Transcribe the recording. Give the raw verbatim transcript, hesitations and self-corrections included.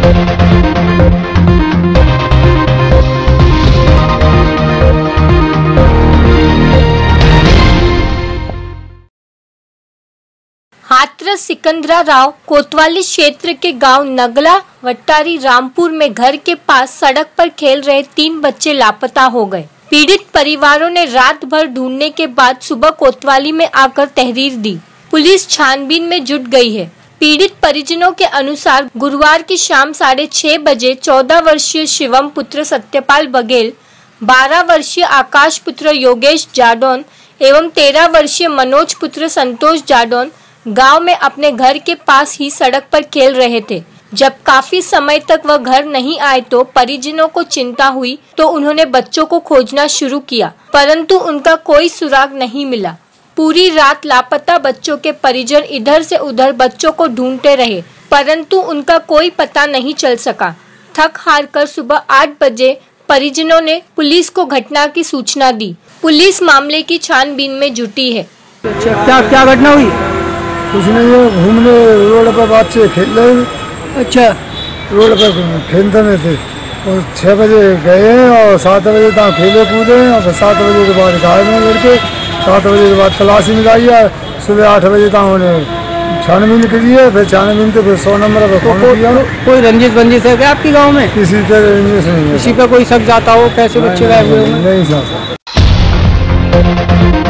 हाथरस सिकंदरा राव कोतवाली क्षेत्र के गांव नगला वट्टारी रामपुर में घर के पास सड़क पर खेल रहे तीन बच्चे लापता हो गए। पीड़ित परिवारों ने रात भर ढूंढने के बाद सुबह कोतवाली में आकर तहरीर दी। पुलिस छानबीन में जुट गई है। पीड़ित परिजनों के अनुसार गुरुवार की शाम साढ़े छह बजे चौदह वर्षीय शिवम पुत्र सत्यपाल बघेल, बारह वर्षीय आकाश पुत्र योगेश जाडौन एवं तेरह वर्षीय मनोज पुत्र संतोष जाडौन गांव में अपने घर के पास ही सड़क पर खेल रहे थे। जब काफी समय तक वह घर नहीं आए तो परिजनों को चिंता हुई तो उन्होंने बच्चों को खोजना शुरू किया, परंतु उनका कोई सुराग नहीं मिला। पूरी रात लापता बच्चों के परिजन इधर से उधर बच्चों को ढूंढते रहे, परंतु उनका कोई पता नहीं चल सका। थक हार कर सुबह आठ बजे परिजनों ने पुलिस को घटना की सूचना दी। पुलिस मामले की छानबीन में जुटी है। क्या क्या घटना हुई? कुछ नहीं है, घूमने रोड पर बच्चे खेल रहे। अच्छा, रोड पर खेलते में थे और छः बजे गए और सात बजे तक खेले कूदे और सात बजे के बाद गायब में लड़के। सात बजे के बाद तलाशी मिलाई है। सुबह आठ बजे तक उन्हें छानबीन करी है। फिर छानबीन तो फिर सौ नंबर पर फोन किया। कोई रंजिश बंजिश है क्या आपके गाँव में? किसी तरह रंजिश नहीं है। किसी पे कोई शक जाता हो? कैसे बच्चे गायब हुए? नहीं सर।